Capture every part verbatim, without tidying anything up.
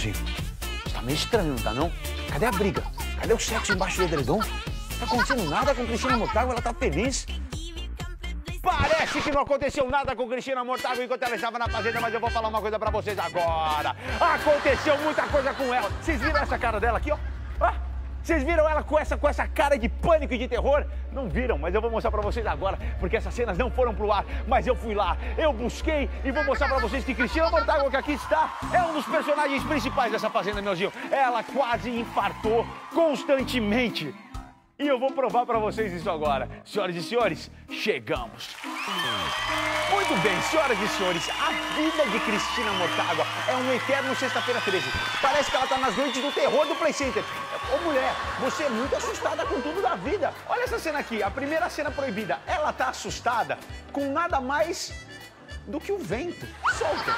Mionzinho? Tá meio estranho, não tá não? Cadê a briga? Cadê o sexo embaixo do edredom? Não tá acontecendo nada com Cristina Mortágua, ela tá feliz. Parece que não aconteceu nada com Cristina Mortágua enquanto ela estava na fazenda, mas eu vou falar uma coisa pra vocês agora. Aconteceu muita coisa com ela. Vocês viram essa cara dela aqui, ó? Ah, vocês viram ela com essa, com essa cara de pânico e de terror? Não viram, mas eu vou mostrar pra vocês agora, porque essas cenas não foram pro ar, mas eu fui lá, eu busquei e vou mostrar pra vocês que Cristina Mortágua, que aqui está, é um dos personagens principais dessa fazenda, meuzinho. Ela quase infartou constantemente. E eu vou provar pra vocês isso agora. Senhoras e senhores, chegamos. Muito bem, senhoras e senhores, a vida de Cristina Mortágua é um eterno sexta-feira treze. Parece que ela tá nas noites do terror do Play Center. Ô mulher, você é muito assustada com tudo da vida. Olha essa cena aqui, a primeira cena proibida. Ela tá assustada com nada mais do que o vento. Solta.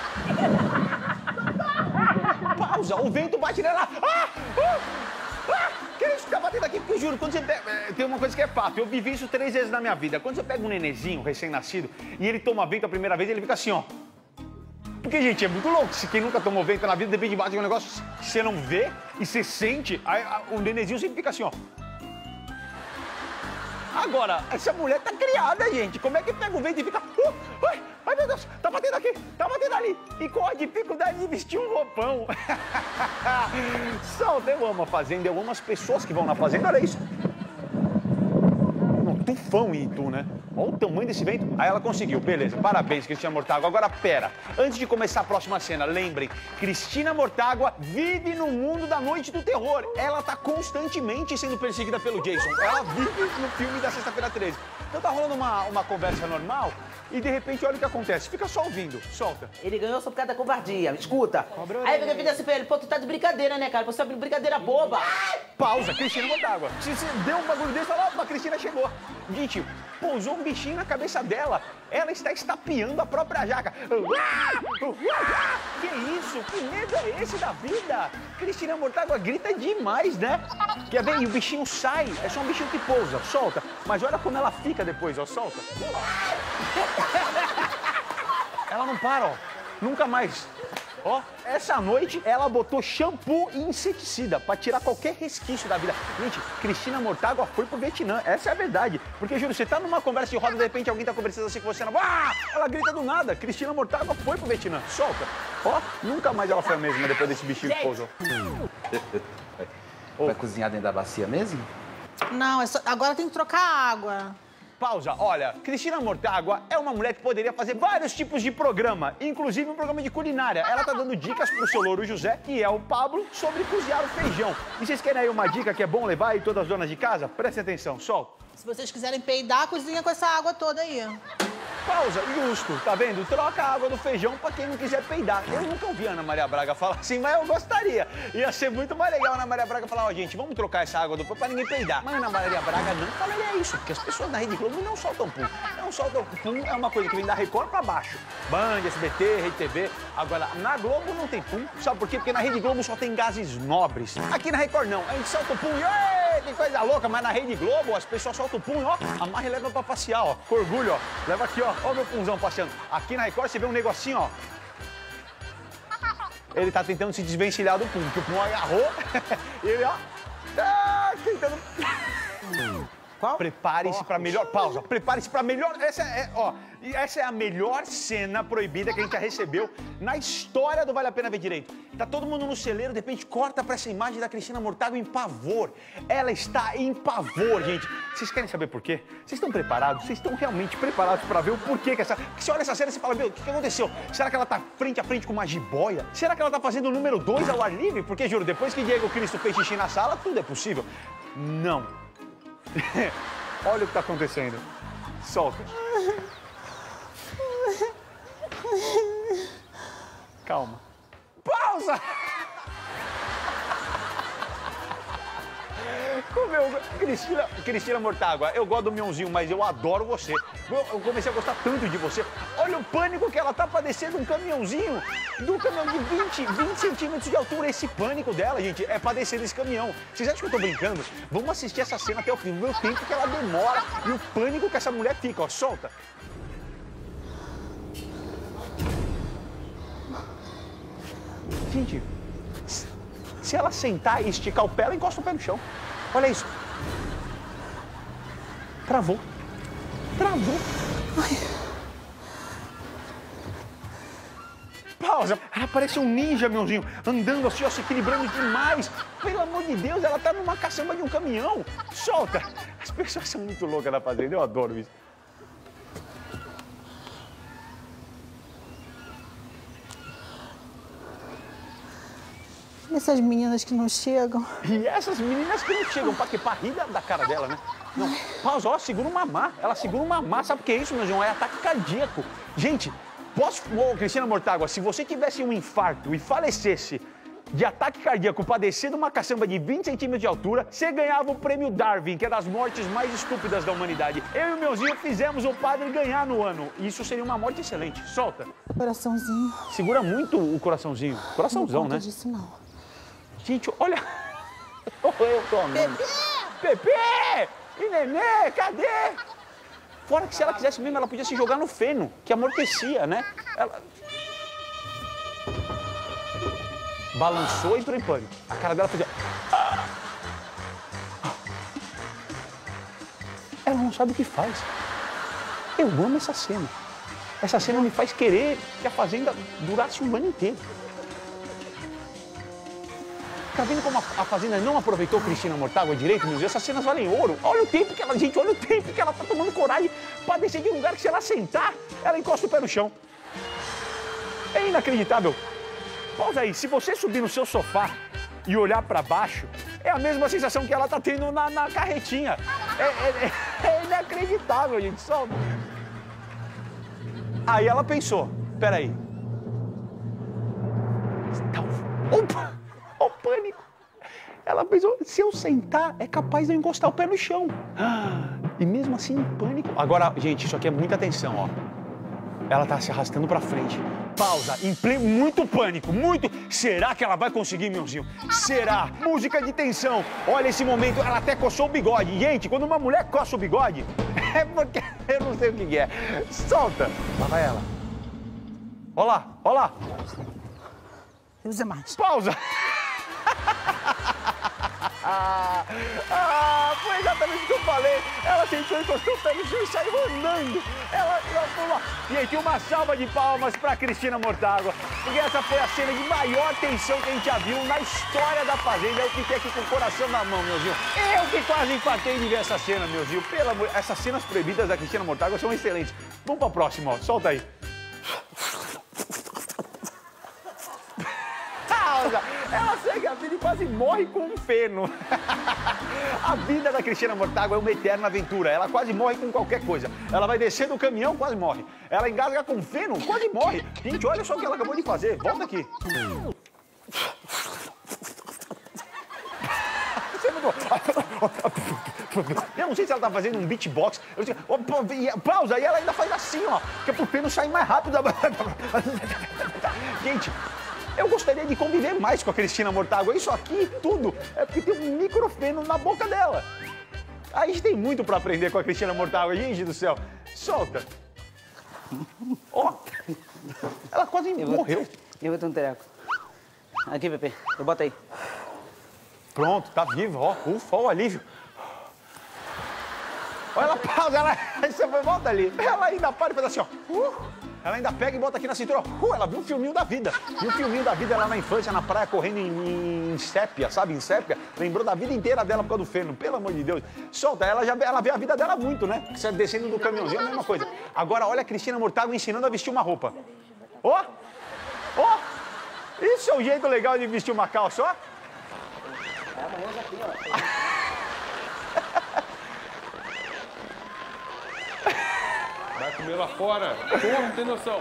Pausa, o vento bate nela. Ah! Ah! Ah! Que isso que tá batendo aqui? Porque eu juro, quando você pega... Tem uma coisa que é fato, eu vivi isso três vezes na minha vida. Quando você pega um nenenzinho recém-nascido e ele toma vento a primeira vez, ele fica assim, ó. Porque, gente, é muito louco. Se quem nunca tomou vento na vida, de repente bate um negócio que você não vê e você sente, aí, a, o nenenzinho sempre fica assim, ó. Agora, essa mulher tá criada, gente. Como é que pega o vento e fica... Uh, ai, ai, meu Deus, tá batendo aqui, tá batendo ali. E corre de dificuldade de vestir um roupão. Solta, eu amo a fazenda, eu amo as pessoas que vão na fazenda, olha isso. Um tufão em Itu, né? Olha o tamanho desse vento. Aí ela conseguiu, beleza. Parabéns, Cristina Mortágua. Agora, pera. Antes de começar a próxima cena, lembrem, Cristina Mortágua vive no mundo da noite do terror. Ela tá constantemente sendo perseguida pelo Jason. Ela vive no filme da sexta-feira treze. Então tá rolando uma, uma conversa normal e de repente olha o que acontece. Fica só ouvindo. Solta. Ele ganhou só por causa da covardia. Escuta. Aí eu fiz assim pra ele, pô, tu tá de brincadeira, né, cara? Você tá de brincadeira boba. Pausa, Cristina Mortágua. Se você deu um bagulho desse, fala, ó, a Cristina chegou. Gente, pousou um bichinho na cabeça dela. Ela está estapeando a própria jaca. Que isso? Que medo é esse da vida? Cristina Mortágua grita demais, né? Quer ver? E o bichinho sai. É só um bichinho que pousa. Solta. Mas olha como ela fica depois, ó. Solta. Ela não para, ó. Nunca mais. Ó, essa noite ela botou shampoo e inseticida pra tirar qualquer resquício da vida. Gente, Cristina Mortágua foi pro Vietnã, essa é a verdade. Porque, juro, você tá numa conversa de roda, de repente alguém tá conversando assim com você, ela, ah! Ela grita do nada. Cristina Mortágua foi pro Vietnã, solta. Ó, nunca mais ela foi a mesma depois desse bichinho que pousou. Vai cozinhar dentro da bacia mesmo? Não, é só... agora tem que trocar a água. Pausa. Olha, Cristina Mortágua é uma mulher que poderia fazer vários tipos de programa, inclusive um programa de culinária. Ela tá dando dicas pro seu louro José, que é o Pablo, sobre cozinhar o feijão. E vocês querem aí uma dica que é bom levar aí todas as donas de casa? Prestem atenção, sol. Se vocês quiserem peidar, cozinha com essa água toda aí. Pausa, justo, tá vendo? Troca a água do feijão pra quem não quiser peidar. Eu nunca ouvi a Ana Maria Braga falar assim, mas eu gostaria. Ia ser muito mais legal a Ana Maria Braga falar, ó, gente, vamos trocar essa água do pão pra ninguém peidar. Mas a Ana Maria Braga não falaria isso, porque as pessoas da Rede Globo não soltam pum. Não soltam pum, é uma coisa que vem da Record pra baixo. Band, S B T, Rede T V. Agora, na Globo não tem pum. Sabe por quê? Porque na Rede Globo só tem gases nobres. Aqui na Record não. A gente solta o pum e, ê, que coisa louca. Mas na Rede Globo, as pessoas soltam o pum e, ó, amarra e leva pra passear, ó. Com orgulho, ó. Leva aqui, ó. Ó o meu punzão passeando. Aqui na Record você vê um negocinho, ó. Ele tá tentando se desvencilhar do pum, que o pum agarrou. E ele, ó. Tá tentando. Qual? Prepare-se pra melhor. Pausa. Prepare-se pra melhor. Essa é, ó. Essa é a melhor cena proibida que a gente já recebeu na história do Vale a Pena Ver Direito. Tá todo mundo no celeiro, de repente corta pra essa imagem da Cristina Mortágua em pavor. Ela está em pavor, gente. Vocês querem saber por quê? Vocês estão preparados? Vocês estão realmente preparados pra ver o porquê que essa... Que você olha essa cena e você fala, meu, o que, que aconteceu? Será que ela tá frente a frente com uma jiboia? Será que ela tá fazendo o número dois ao ar livre? Porque, juro, depois que Diego Cristo fez xixi na sala, tudo é possível. Não. Olha o que tá acontecendo. Solta. Calma. Pausa! Meu, Cristina, Cristina Mortágua, eu gosto do Mionzinho, mas eu adoro você. Eu, eu comecei a gostar tanto de você. Olha o pânico que ela tá padecendo, um caminhãozinho, de um caminhão de vinte, vinte centímetros de altura. Esse pânico dela, gente, é padecer desse caminhão. Vocês acham que eu tô brincando? Vamos assistir essa cena até o fim, ver o tempo que ela demora e o pânico que essa mulher fica, ó. Solta. Gente, Se ela sentar e esticar o pé, ela encosta o pé no chão. Olha isso. Travou. Travou. Ai. Pausa. Ela parece um ninja, meuzinho, andando assim, ó, se equilibrando demais. Pelo amor de Deus, ela tá numa caçamba de um caminhão. Solta. As pessoas são muito loucas na fazenda, eu adoro isso. Essas meninas que não chegam. E essas meninas que não chegam, pra que? Pra rir da, da cara dela, né? Não, pausa, ó, segura um mamá. Ela segura um mamá, sabe o que é isso, meu João? É ataque cardíaco. Gente, posso... Ô, Cristina Mortágua, se você tivesse um infarto e falecesse de ataque cardíaco, padecer de uma caçamba de vinte centímetros de altura, você ganhava o prêmio Darwin, que é das mortes mais estúpidas da humanidade. Eu e o meuzinho fizemos o padre ganhar no ano. E isso seria uma morte excelente. Solta. Coraçãozinho. Segura muito o coraçãozinho. Coraçãozão, não conta né? disso, não. Gente, olha. Eu tô amando. Pepe! Pepe! E Nenê, cadê? Fora que se ela quisesse mesmo, ela podia se jogar no feno, que amortecia, né? Ela... Balançou e entrou em pânico. A cara dela fazia... Ela não sabe o que faz. Eu amo essa cena. Essa cena me faz querer que a Fazenda durasse um ano inteiro. Tá vendo como a, a Fazenda não aproveitou Cristina Mortágua direito, meus? Essas cenas valem ouro. Olha o tempo que ela... Gente, olha o tempo que ela tá tomando coragem pra descer de um lugar que se ela sentar, ela encosta o pé no chão. É inacreditável. Pausa aí. Se você subir no seu sofá e olhar pra baixo, é a mesma sensação que ela tá tendo na, na carretinha. É, é, é inacreditável, gente. Só... Aí ela pensou, peraí. Opa! Olha o pânico. Ela pensou, se eu sentar, é capaz de eu encostar o pé no chão. E mesmo assim, em pânico. Agora, gente, isso aqui é muita atenção, ó. Ela tá se arrastando pra frente. Pausa, em pleno, muito pânico, muito. Será que ela vai conseguir, meuzinho? Será? Música de tensão. Olha esse momento, ela até coçou o bigode. Gente, quando uma mulher coça o bigode, é porque eu não sei o que é. Solta. Lá vai ela. Olha lá, olha lá. Deus é mais. Pausa. Ah, ah, foi exatamente o que eu falei. Ela sentou, encostou o pé no chão e saiu andando. Ela, ela falou... Gente, uma salva de palmas pra Cristina Mortágua, porque essa foi a cena de maior tensão que a gente já viu na história da Fazenda. Eu fiquei aqui com o coração na mão, meuzinho. Eu que quase empatei de ver essa cena, meuzinho. Pelo amor... Essas cenas proibidas da Cristina Mortágua são excelentes. Vamos pra próxima, ó. Solta aí. Ela segue a vida e quase morre com um feno. A vida da Cristina Mortágua é uma eterna aventura. Ela quase morre com qualquer coisa. Ela vai descer do caminhão, quase morre. Ela engasga com feno, quase morre. Gente, olha só o que ela acabou de fazer. Volta aqui. Eu não sei se ela tá fazendo um beatbox. Eu sei... Pausa, e ela ainda faz assim, ó. Que é pro feno sair mais rápido. Gente... Eu gostaria de conviver mais com a Cristina Mortágua. Isso aqui, tudo, é porque tem um microfeno na boca dela. A gente tem muito pra aprender com a Cristina Mortágua, gente do céu. Solta. Ó, oh, ela quase eu morreu. Vou, eu vou ter um tereco. Aqui, Pepe, eu boto aí. Pronto, tá viva, ó. Ufa, ó o alívio. Olha ela, pausa, ela... Você foi, volta ali. Ela ainda para e faz assim, ó. Uh. Ela ainda pega e bota aqui na cintura, uh, ela viu um filminho da vida. E o filminho da vida, ela na infância, na praia, correndo em, em sépia, sabe? Em sépia. Lembrou da vida inteira dela por causa do feno, pelo amor de Deus. Solta, ela já ela vê a vida dela muito, né? Descendo do caminhãozinho, é a mesma coisa. Agora, olha a Cristina Mortágua ensinando a vestir uma roupa. Ó, oh, ó. Oh. Isso é um jeito legal de vestir uma calça, ó. É, amanhã já tem, ó. Vai comer lá fora. Porra, não tem noção.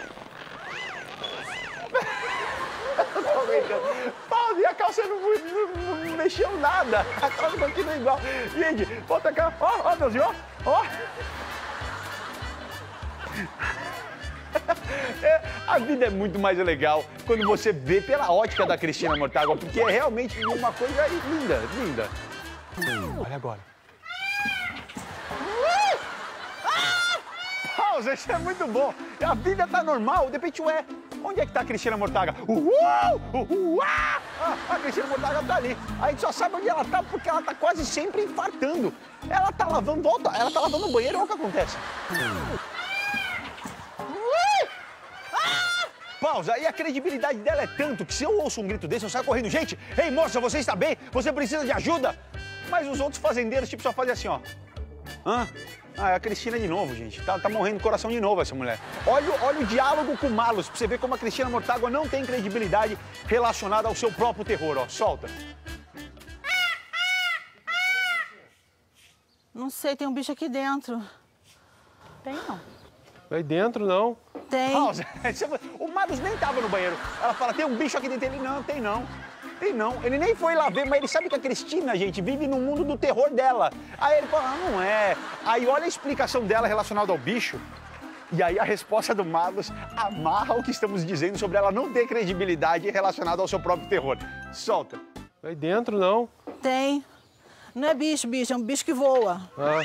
Pausa, e a calça não, não, não mexeu nada. A calça continua igual. Gente, volta cá. Ó, ó, meu senhor. Ó. É, a vida é muito mais legal quando você vê pela ótica da Cristina Mortágua, porque é realmente uma coisa linda, linda. Olha agora. Pausa, isso é muito bom. A vida tá normal, de repente, ué, onde é que tá a Cristina Mortágua? Uhul! Uhul! A Cristina Mortágua tá ali. A gente só sabe onde ela tá porque ela tá quase sempre infartando. Ela tá lavando, volta, ela tá lavando o banheiro, olha o que acontece. Pausa, e a credibilidade dela é tanto que se eu ouço um grito desse, eu saio correndo. Gente, ei moça, você está bem? Você precisa de ajuda? Mas os outros fazendeiros, tipo, só fazem assim, ó. Hã? Ah, é a Cristina de novo, gente. Tá, tá morrendo do coração de novo essa mulher. Olha, olha o diálogo com o Malus, pra você ver como a Cristina Mortágua não tem credibilidade relacionada ao seu próprio terror, ó. Solta. Não sei, tem um bicho aqui dentro. Tem não. Aí dentro, não. Tem. Pausa. O Malus nem tava no banheiro. Ela fala, tem um bicho aqui dentro. Ele, não, tem não. Tem não. Ele nem foi lá ver, mas ele sabe que a Cristina, gente, vive no mundo do terror dela. Aí ele fala, ah, não é. Aí olha a explicação dela relacionada ao bicho. E aí a resposta do Malus amarra o que estamos dizendo sobre ela não ter credibilidade relacionada ao seu próprio terror. Solta. Aí dentro, não. Tem. Não é bicho, bicho, é um bicho que voa. Ah.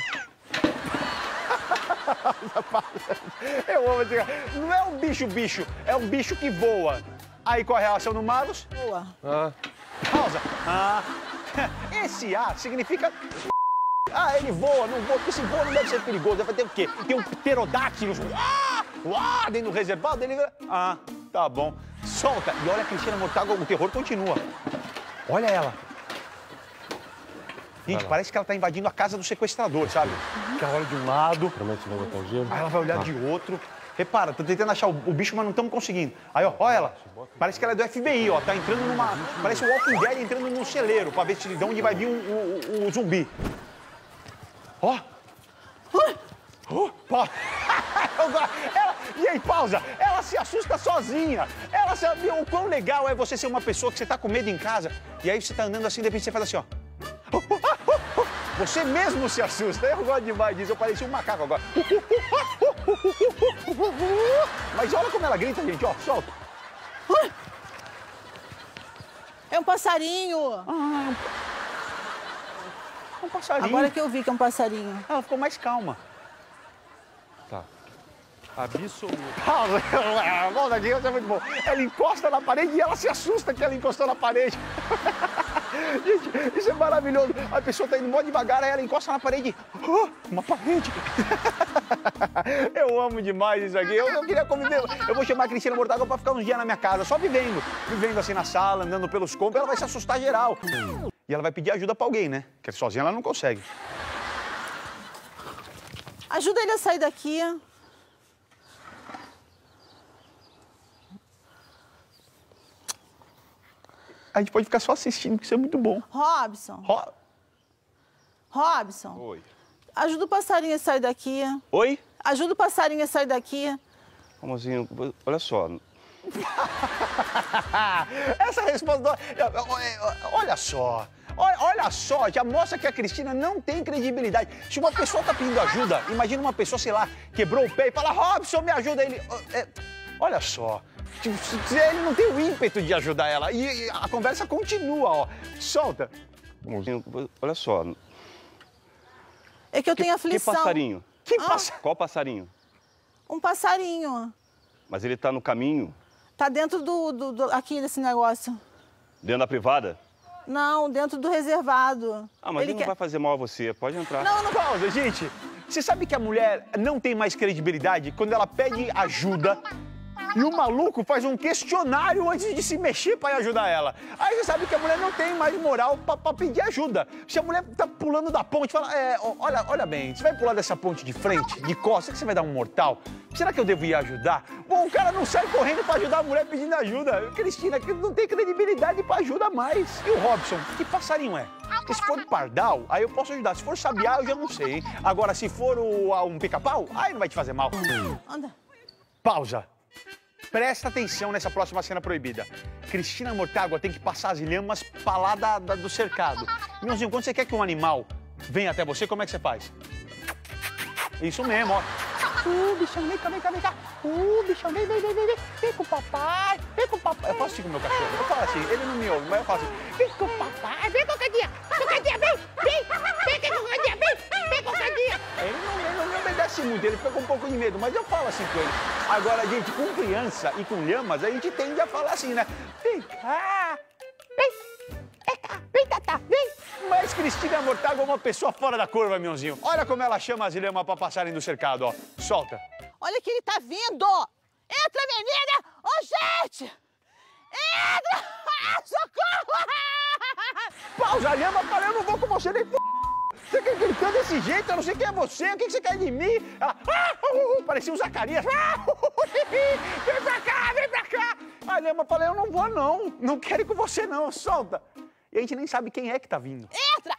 Eu amo dizer, não é um bicho bicho, é um bicho que voa. Aí qual a reação do Malus? Voa. Ah. Pausa. Ah. Esse A significa... Ah, ele voa, não voa, porque se voa não deve ser perigoso. Deve ter o quê? Tem um pterodáctilo. Ah, ah, dentro do reservado, ele... Ah, tá bom. Solta. E olha a Cristina Mortágua, o terror continua. Olha ela. Gente, parece que ela tá invadindo a casa do sequestrador, sabe? Que ela olha de um lado, Promete que vai botar o gelo. aí ela vai olhar Ah. de outro. Repara, tô tentando achar o, o bicho, mas não estamos conseguindo. Aí, ó, olha ela. Parece que ela é do F B I, ó. Tá entrando numa... Parece o Walking Dead entrando num celeiro pra ver se de onde vai vir o, o, o zumbi. Ó. Oh, pa... ela... E aí, pausa. Ela se assusta sozinha. Ela sabe o quão legal é você ser uma pessoa que você tá com medo em casa. E aí você tá andando assim, de repente você faz assim, ó. Você mesmo se assusta. Eu gosto demais disso. Eu parecia um macaco agora. Mas olha como ela grita, gente. Ó, solta. É um passarinho. Ah, é um passarinho. Agora que eu vi que é um passarinho. Ela ficou mais calma. Tá. Absoluto. Pausa. Volta aqui, isso é muito bom. Ela encosta na parede e ela se assusta que ela encostou na parede. Gente, isso é maravilhoso. A pessoa tá indo mó devagar, aí ela encosta na parede. Oh, uma parede. Eu amo demais isso aqui. Eu, eu queria conviver. Eu vou chamar a Cristina Mortágua pra ficar uns dias na minha casa, só vivendo. Vivendo assim na sala, andando pelos cômodos. Ela vai se assustar geral. E ela vai pedir ajuda pra alguém, né? Porque sozinha ela não consegue. Ajuda ele a sair daqui. A gente pode ficar só assistindo, porque isso é muito bom. Robson. Ro... Robson. Oi. Ajuda o passarinho a sair daqui. Oi? Ajuda o passarinho a sair daqui. Como assim? Olha só. Essa resposta... Olha só. Olha, olha só, já mostra que a Cristina não tem credibilidade. Se uma pessoa tá pedindo ajuda, imagina uma pessoa, sei lá, quebrou o pé e fala, Robson, me ajuda. Ele... É, olha só. Ele não tem o ímpeto de ajudar ela. E, e a conversa continua, ó. Solta. Como assim? Olha só. É que eu tenho Que aflição. passarinho? Que Ah. passa... Qual passarinho? Um passarinho. Mas ele tá no caminho, Tá dentro do, do, do... aqui desse negócio. dentro da privada? Não, dentro do reservado. Ah, mas ele, quer... não vai fazer mal a você. Pode entrar. Não, não pausa, gente. Você sabe que a mulher não tem mais credibilidade quando ela pede ajuda e o maluco faz um questionário antes de se mexer pra ajudar ela. Aí você sabe que a mulher não tem mais moral pra, pra pedir ajuda. Se a mulher tá pulando da ponte, fala, é, ó, olha, olha bem, você vai pular dessa ponte de frente, de costas, será que você vai dar um mortal? Será que eu devo ir ajudar? Bom, o cara não sai correndo pra ajudar a mulher pedindo ajuda. Cristina, que não tem credibilidade pra ajuda mais. E o Robson, que passarinho é? Porque se for pardal, aí eu posso ajudar. Se for sabiá, eu já não sei, hein? Agora, se for o, um pica-pau, aí não vai te fazer mal. Anda. Pausa. Presta atenção nessa próxima cena proibida. Cristina Mortágua tem que passar as lhamas pra lá da, da, do cercado. Irmãozinho, quando você quer que um animal venha até você, como é que você faz? Isso mesmo, ó. Uh, bichão, vem cá, vem cá, vem cá. Uh, bichão, vem, vem, vem, vem, vem. Vem com o papai, vem com o papai. Eu faço assim com o meu cachorro. Eu falo assim, ele não me ouve, mas eu falo assim. Vem com o papai, vem, cocadinha. Cocadinha, vem, vem. Vem, vem, cocadinha, vem, vem, cocadinha. Ele não, ele não me obedece muito, ele fica com um pouco de medo, mas eu falo assim com ele. Agora, gente, com criança e com lhamas, a gente tende a falar assim, né? Vem cá, vem Vem, Tatá, vem! Mas Cristina Mortágua é uma pessoa fora da curva, mionzinho. Olha como ela chama as lhamas pra passarem do cercado, ó. Solta. Olha que ele tá vindo! Entra, menina! Ô, gente! Entra! Ah, socorro! Pausa, lhama, fala, eu não vou com você nem p... Você quer gritando desse jeito? Eu não sei quem é você, o que você quer de mim? Ah, ah, uh, uh, parecia o Zacarias. Ah, uh, uh, vem pra cá, vem pra cá. A lhama fala, eu não vou não, não quero ir com você não, solta. E a gente nem sabe quem é que tá vindo. Entra!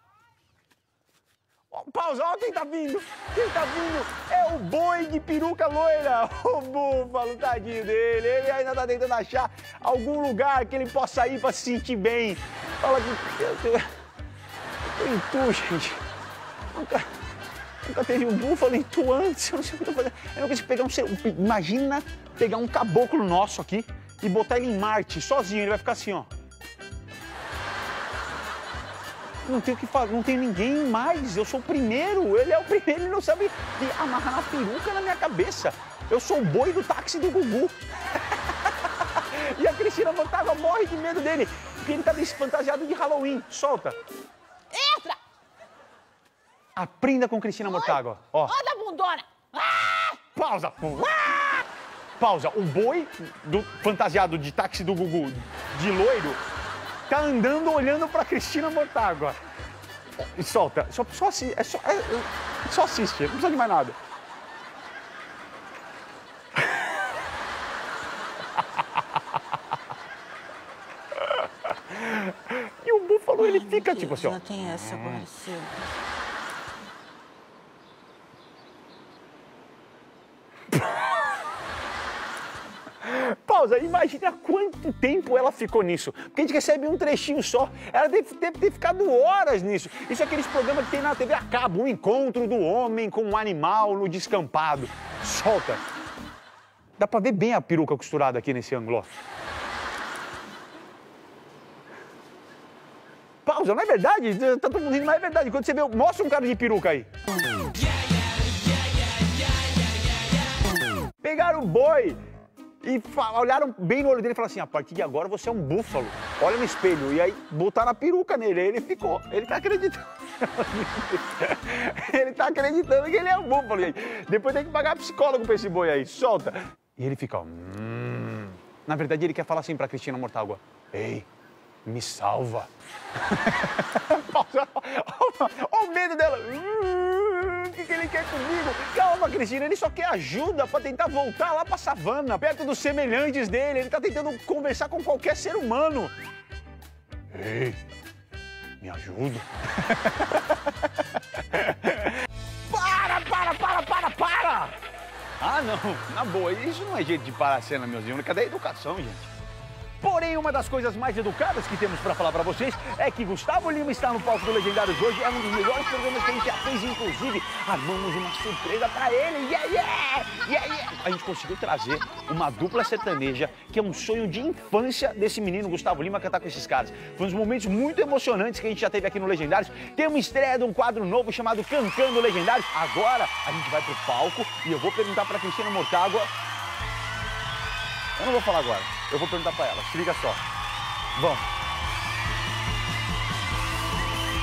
Oh, pausa, olha quem tá vindo. Quem tá vindo é o boi de peruca loira. O búfalo, tadinho dele. Ele ainda tá tentando achar algum lugar que ele possa ir pra se sentir bem. Fala que... Eu tô, eu tô em tu, gente. Nunca, nunca teve um búfalo em tu antes. Eu não sei o que eu tô fazendo. Eu não consigo pegar um... Imagina pegar um caboclo nosso aqui e botar ele em Marte, sozinho. Ele vai ficar assim, ó. Não tenho que falar, não tem ninguém mais. Eu sou o primeiro. Ele é o primeiro. Ele não sabe de amarrar uma peruca na minha cabeça. Eu sou o boi do táxi do Gugu. E a Cristina Mortágua morre de medo dele, porque ele tá fantasiado de Halloween. Solta. Entra! Aprenda com Cristina Mortágua. Ó. Ó da bundona! Ah! Pausa. Ah! Pausa. O boi do fantasiado de táxi do Gugu, de loiro, tá andando olhando pra Cristina Mortágua. E solta. Só, só, assi é só, é, só assiste. Não precisa de mais nada. E o búfalo, ele fica Ai, tipo assim, ó. não tem essa agora, seu. Pausa, imagina quanto tempo ela ficou nisso. Porque a gente recebe um trechinho só. Ela deve, deve ter ficado horas nisso. Isso é aqueles programas que tem na T V a cabo. O encontro do homem com um animal no descampado. Solta. Dá pra ver bem a peruca costurada aqui nesse ângulo, ó. Pausa, não é verdade? Tá todo mundo rindo, mas é verdade. Quando você vê, mostra um cara de peruca aí. Pegaram o boi e olharam bem no olho dele e falaram assim, a partir de agora você é um búfalo. Olha no espelho. E aí botaram a peruca nele. Aí ele ficou. Ele tá acreditando. Ele tá acreditando que ele é um búfalo. E aí, depois tem que pagar psicólogo pra esse boi aí. Solta. E ele fica, ó, hum. Na verdade, ele quer falar assim pra Cristina Mortágua. Ei, me salva. Olha o medo dela. O que, que ele quer comigo? Calma, Cristina, ele só quer ajuda pra tentar voltar lá pra savana, perto dos semelhantes dele. Ele tá tentando conversar com qualquer ser humano. Ei, me ajuda. Para, para, para, para, para! Ah, não, na boa, isso não é jeito de parar a cena, meus irmãos. Cadê a educação, gente? Porém, uma das coisas mais educadas que temos para falar para vocês é que Gustavo Lima está no palco do Legendários hoje. É um dos melhores programas que a gente já fez, inclusive armamos uma surpresa para ele. Yeah, yeah, yeah, yeah. A gente conseguiu trazer uma dupla sertaneja que é um sonho de infância desse menino Gustavo Lima cantar com esses caras. Foi um dos momentos muito emocionantes que a gente já teve aqui no Legendários. Tem uma estreia de um quadro novo chamado Cantando Legendários. Agora a gente vai pro palco e eu vou perguntar para Cristina Mortágua. Eu não vou falar agora, eu vou perguntar pra ela, se liga só. Vamos.